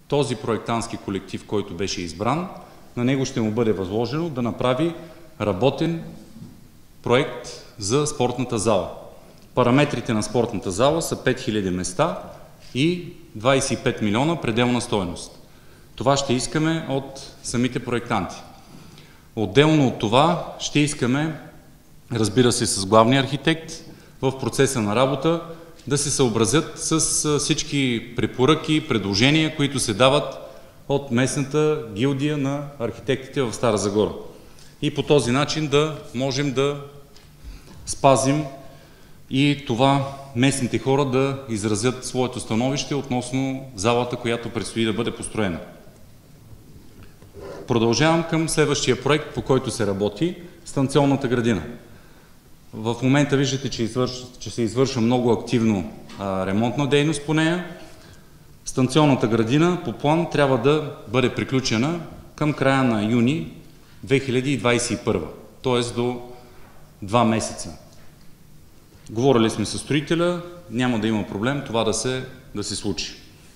този проектантски колектив, който беше избран, на него ще му бъде възложено да направи работен проект за спортната зала. Параметрите на спортната зала са 5000 места и 25 милиона пределна стойност. Това ще искаме от самите проектанти. Отделно от това ще искаме, разбира се, с главния архитект в процеса на работа да се съобразят с всички препоръки и предложения, които се дават от местната гилдия на архитектите в Стара Загора. И по този начин да можем да спазим и това местните хора да изразят своето становище относно залата, която предстои да бъде построена. Продължавам към следващия проект, по който се работи – станционната градина. В момента виждате, че се извършва много активно ремонтна дейност по нея. Станционната градина по план трябва да бъде приключена към края на юни 2021, т.е. до 2 месеца. Говорили сме с строителя, няма да има проблем това да се случи.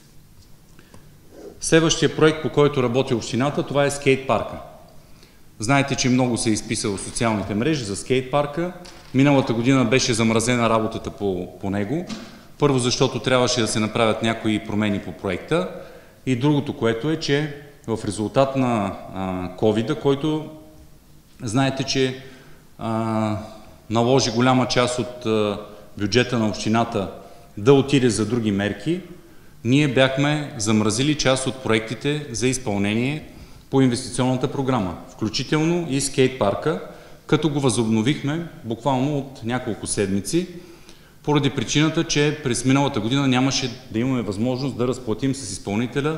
Следващия проект, по който работи общината, това е скейт парка. Знаете, че много се е изписало в социалните мрежи за скейт парка. Миналата година беше замразена работата по него. Първо, защото трябваше да се направят някои промени по проекта. И другото, което е, че в резултат на COVID-а, който знаете, че наложи голяма част от бюджета на общината да отиде за други мерки, ние бяхме замразили част от проектите за изпълнение по инвестиционната програма, включително и скейт парка, като го възобновихме буквално от няколко седмици, поради причината, че през миналата година нямаше да имаме възможност да разплатим с изпълнителя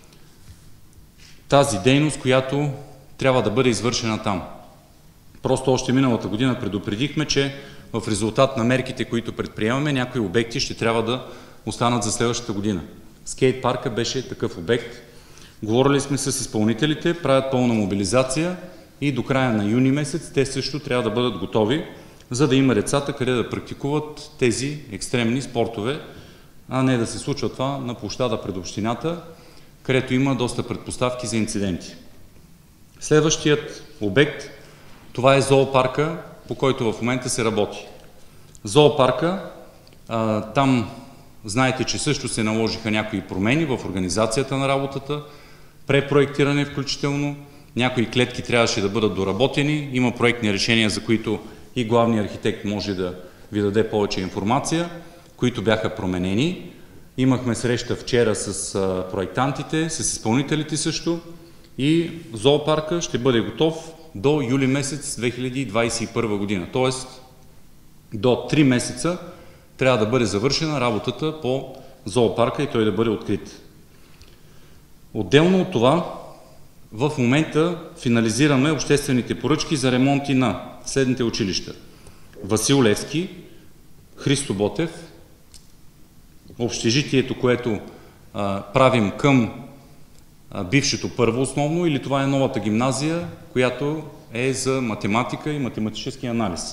тази дейност, която трябва да бъде извършена там. Просто още миналата година предупредихме, че в резултат на мерките, които предприемаме, някои обекти ще трябва да останат за следващата година. Скейт парка беше такъв обект. Говорили сме с изпълнителите, правят пълна мобилизация и до края на юни месец те също трябва да бъдат готови, за да има децата къде да практикуват тези екстремни спортове, а не да се случва това на площада пред общината, където има доста предпоставки за инциденти. Следващият обект, това е зоопарка, по който в момента се работи. Зоопарка, там знаете, че също се наложиха някои промени в организацията на работата, препроектиране включително, някои клетки трябваше да бъдат доработени, има проектни решения, за които и главният архитект може да ви даде повече информация, които бяха променени. Имахме среща вчера с проектантите, с изпълнителите също и зоопарка ще бъде готов до юли месец 2021 година. Тоест до 3 месеца трябва да бъде завършена работата по зоопарка и той да бъде открит. Отделно от това, в момента финализираме обществените поръчки за ремонти на следните училища: Васил Левски, Христо Ботев, общежитието, което правим към бившето първо основно, или това е новата гимназия, която е за математика и математически анализ.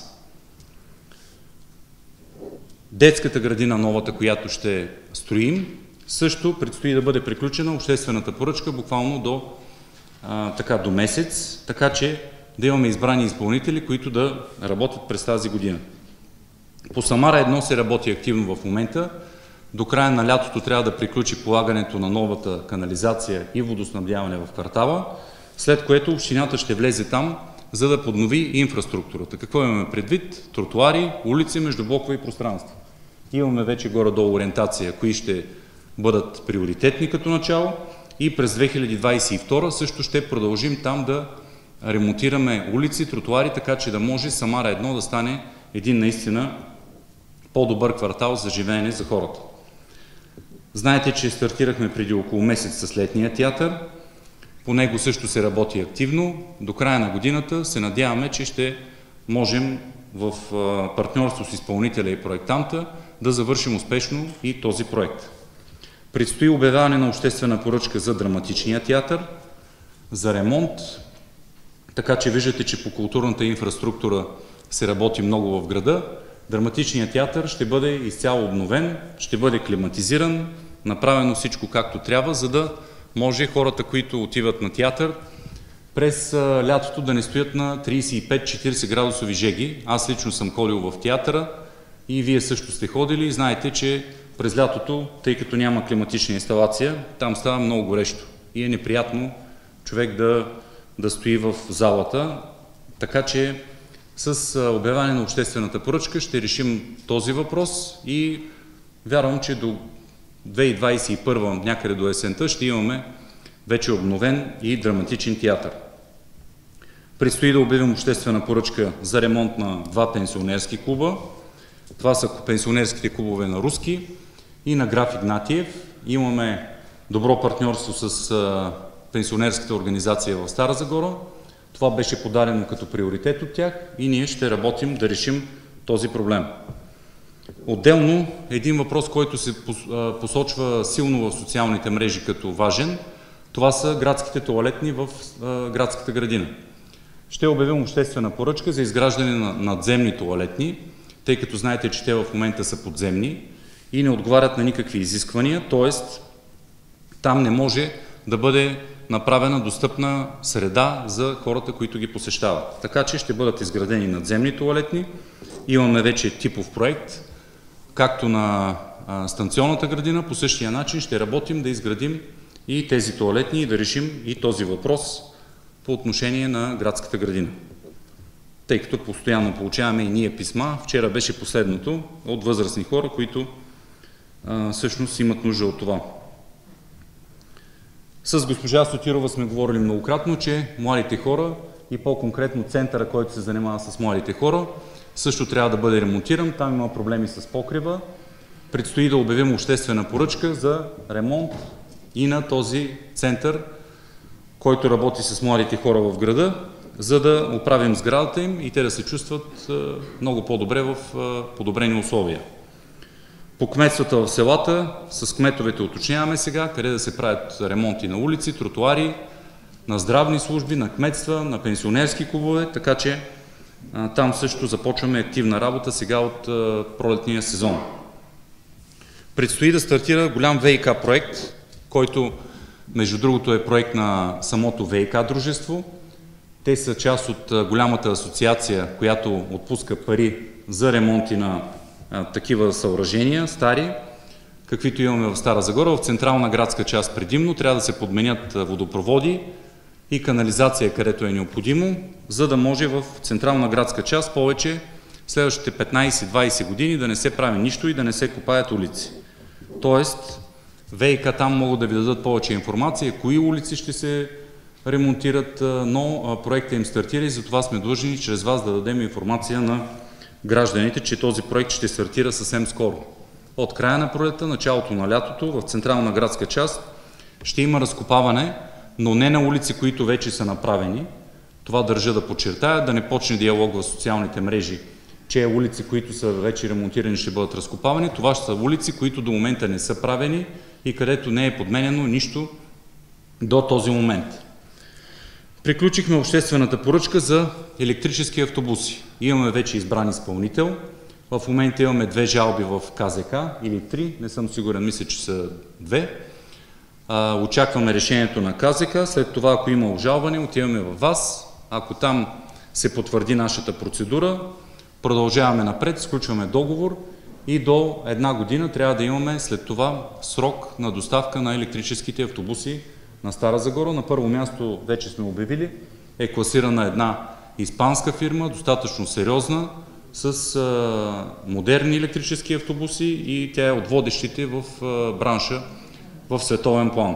Детската градина, новата, която ще строим, също предстои да бъде приключена обществената поръчка буквално до месец, така че да имаме избрани изпълнители, които да работят през тази година. По Самара 1 се работи активно в момента. До края на лятото трябва да приключи полагането на новата канализация и водоснабдяване в квартала, след което общината ще влезе там, за да поднови инфраструктурата. Какво имаме предвид? Тротуари, улици, междублокови пространства. Имаме вече горе-долу ориентация, кои ще бъдат приоритетни като начало и през 2022 също ще продължим там да ремонтираме улици, тротуари, така че да може Самара 1 да стане един наистина по-добър квартал за живеене за хората. Знаете, че стартирахме преди около месец с летния театър. По него също се работи активно. До края на годината се надяваме, че ще можем в партньорство с изпълнителя и проектанта да завършим успешно и този проект. Предстои обявяване на обществена поръчка за драматичния театър, за ремонт, така че виждате, че по културната инфраструктура се работи много в града. Драматичният театър ще бъде изцяло обновен, ще бъде климатизиран, направено всичко както трябва, за да може хората, които отиват на театър, през лятото да не стоят на 35-40 градусови жеги. Аз лично съм ходил в театъра и вие също сте ходили и знаете, че през лятото, тъй като няма климатична инсталация, там става много горещо и е неприятно човек да стои в залата. Така че с обявяване на обществената поръчка ще решим този въпрос и вярвам, че до 2021, някъде до есента, ще имаме вече обновен и драматичен театър. Предстои да обявим обществена поръчка за ремонт на 2 пенсионерски клуба. Това са пенсионерските клубове на Руски и на Граф Игнатиев. Имаме добро партньорство с пенсионерската организация в Стара Загора. Това беше подадено като приоритет от тях и ние ще работим да решим този проблем. Отделно, един въпрос, който се посочва силно в социалните мрежи като важен, това са градските тоалетни в градската градина. Ще обявим обществена поръчка за изграждане на надземни тоалетни, тъй като знаете, че те в момента са подземни и не отговарят на никакви изисквания, т.е. там не може да бъде направена достъпна среда за хората, които ги посещават. Така че ще бъдат изградени надземни тоалетни. Имаме вече типов проект, както на станционната градина, по същия начин ще работим да изградим и тези тоалетни и да решим и този въпрос по отношение на градската градина. Тъй като постоянно получаваме и ние писма, вчера беше последното от възрастни хора, които всъщност имат нужда от това. С госпожа Сотирова сме говорили многократно, че младите хора и по-конкретно центъра, който се занимава с младите хора, също трябва да бъде ремонтиран. Там има проблеми с покрива. Предстои да обявим обществена поръчка за ремонт и на този център, който работи с младите хора в града, за да оправим сградата им и те да се чувстват много по-добре в подобрени условия. По кметствата в селата, с кметовете уточняваме сега, къде да се правят ремонти на улици, тротуари, на здравни служби, на кметства, на пенсионерски клубове, така че там също започваме активна работа сега от пролетния сезон. Предстои да стартира голям ВиК проект, който между другото е проект на самото ВиК дружество. Те са част от голямата асоциация, която отпуска пари за ремонти на такива съоръжения, стари, каквито имаме в Стара Загора. В централна градска част предимно трябва да се подменят водопроводи и канализация, където е необходимо, за да може в централна градска част повече следващите 15-20 години да не се прави нищо и да не се копаят улици. Тоест, ВиК там могат да ви дадат повече информация, кои улици ще се ремонтират, но проектът им стартира и затова сме длъжни чрез вас да дадем информация на гражданите, че този проект ще стартира съвсем скоро. От края на пролета, началото на лятото, в централна градска част ще има разкопаване, но не на улици, които вече са направени. Това държа да подчертая, да не почне диалог в социалните мрежи, че улици, които са вече ремонтирани, ще бъдат разкопавани. Това ще са улици, които до момента не са правени и където не е подменено нищо до този момент. Приключихме обществената поръчка за електрически автобуси. Имаме вече избран изпълнител. В момента имаме 2 жалби в КЗК или 3, не съм сигурен, мисля, че са 2. Очакваме решението на КЗК. След това, ако има обжалване, отиваме във вас. Ако там се потвърди нашата процедура, продължаваме напред, сключваме договор и до 1 година трябва да имаме след това срок на доставка на електрическите автобуси на Стара Загора. На първо място, вече сме обявили, е класирана една испанска фирма, достатъчно сериозна, с модерни електрически автобуси и тя е от водещите в бранша в световен план.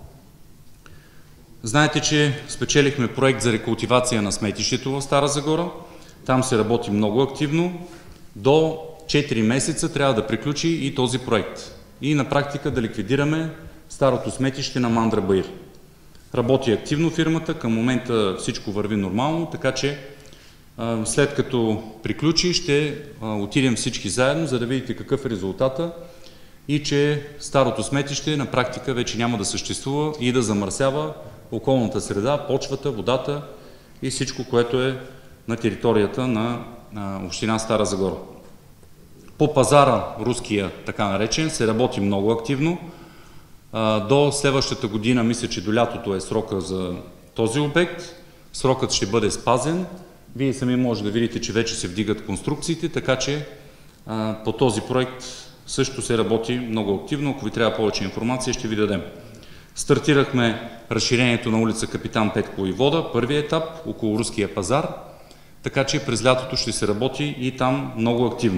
Знаете, че спечелихме проект за рекултивация на сметището в Стара Загора. Там се работи много активно. До 4 месеца трябва да приключи и този проект. И на практика да ликвидираме старото сметище на Мандра Баир. Работи активно фирмата, към момента всичко върви нормално, така че след като приключи ще отидем всички заедно, за да видите какъв е резултата и че старото сметище на практика вече няма да съществува и да замърсява околната среда, почвата, водата и всичко, което е на територията на община Стара Загора. По пазара, руския така наречен, се работи много активно. До следващата година, мисля, че до лятото е срока за този обект. Срокът ще бъде спазен. Вие сами може да видите, че вече се вдигат конструкциите, така че по този проект също се работи много активно. Ако ви трябва повече информация, ще ви дадем. Стартирахме разширението на улица Капитан Петко войвода, първия етап, около Руския пазар, така че през лятото ще се работи и там много активно.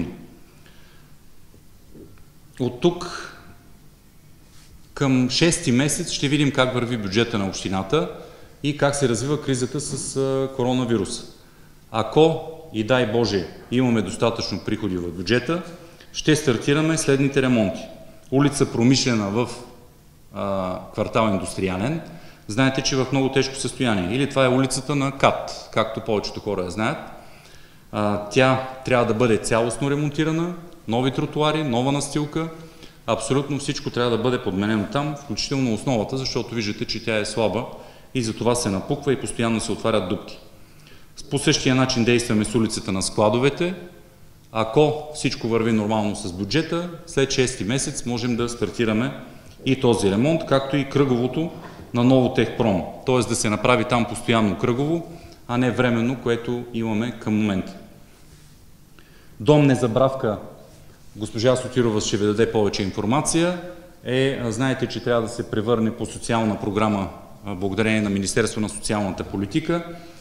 От тук към 6-ти месец ще видим как върви бюджета на общината и как се развива кризата с коронавируса. Ако, и дай Боже, имаме достатъчно приходи в бюджета, ще стартираме следните ремонти. Улица Промишлена в квартал Индустриален. Знаете, че е в много тежко състояние. Или това е улицата на КАТ, както повечето хора я знаят. Тя трябва да бъде цялостно ремонтирана, нови тротуари, нова настилка. Абсолютно всичко трябва да бъде подменено там, включително основата, защото виждате, че тя е слаба и затова се напуква и постоянно се отварят дупки. По същия начин действаме с улицата на складовете. Ако всичко върви нормално с бюджета, след 6-ти месец можем да стартираме и този ремонт, както и кръговото на ново Техпром. Т.е. да се направи там постоянно кръгово, а не временно, което имаме към момента. Дом Незабравка, госпожа Сотирова ще ви даде повече информация, знаете, че трябва да се превърне по социална програма благодарение на Министерство на социалната политика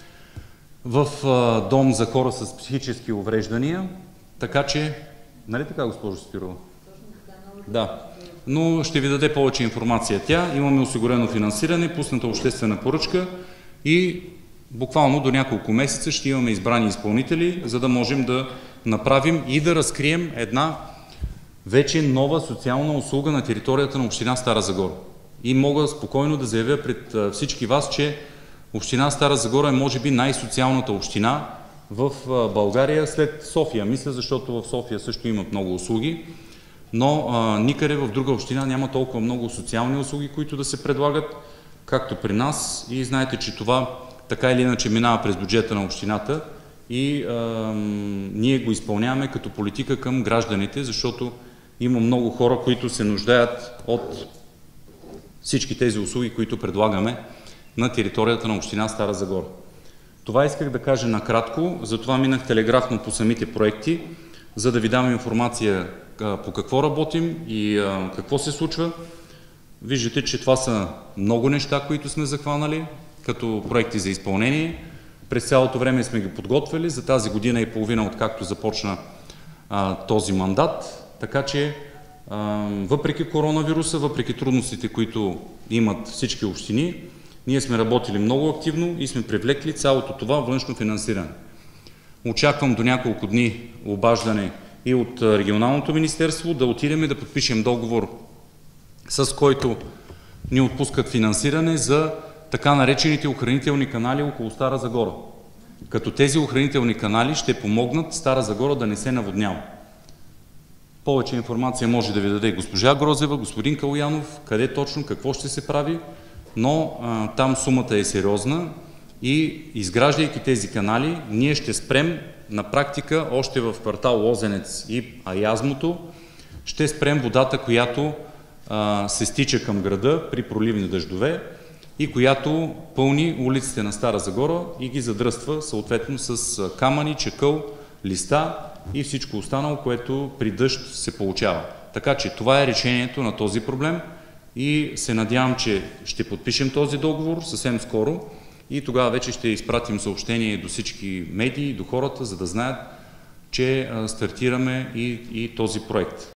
в дом за хора с психически увреждания, така че, нали така, госпожо Сотирова? Да, но ще ви даде повече информация тя. Имаме осигурено финансиране, пусната обществена поръчка и буквално до няколко месеца ще имаме избрани изпълнители, за да можем да направим и да разкрием една вече нова социална услуга на територията на община Стара Загора. И мога спокойно да заявя пред всички вас, че община Стара Загора е може би най-социалната община в България след София. Мисля, защото в София също имат много услуги, но никъде в друга община няма толкова много социални услуги, които да се предлагат, както при нас. И знаете, че това така или иначе минава през бюджета на общината и ние го изпълняваме като политика към гражданите, защото има много хора, които се нуждаят от всички тези услуги, които предлагаме на територията на община Стара Загора. Това исках да кажа накратко, затова минах телеграфно по самите проекти, за да ви дам информация по какво работим и какво се случва. Виждате, че това са много неща, които сме захванали като проекти за изпълнение. През цялото време сме ги подготвили за тази година и половина, откакто започна този мандат. Така че, въпреки коронавируса, въпреки трудностите, които имат всички общини, ние сме работили много активно и сме привлекли цялото това външно финансиране. Очаквам до няколко дни обаждане и от регионалното министерство да отидем и да подпишем договор, с който ни отпускат финансиране за така наречените охранителни канали около Стара Загора. Като тези охранителни канали ще помогнат Стара Загора да не се наводнява. Повече информация може да ви даде госпожа Грозева, господин Калоянов, къде точно, какво ще се прави, но там сумата е сериозна и изграждайки тези канали, ние ще спрем на практика още в квартал Лозенец и Аязмото, ще спрем водата, която се стича към града при проливни дъждове и която пълни улиците на Стара Загора и ги задръства съответно с камъни, чакъл, листа и всичко останало, което при дъжд се получава. Така че това е решението на този проблем и се надявам, че ще подпишем този договор съвсем скоро и тогава вече ще изпратим съобщение до всички медии, до хората, за да знаят, че стартираме и този проект.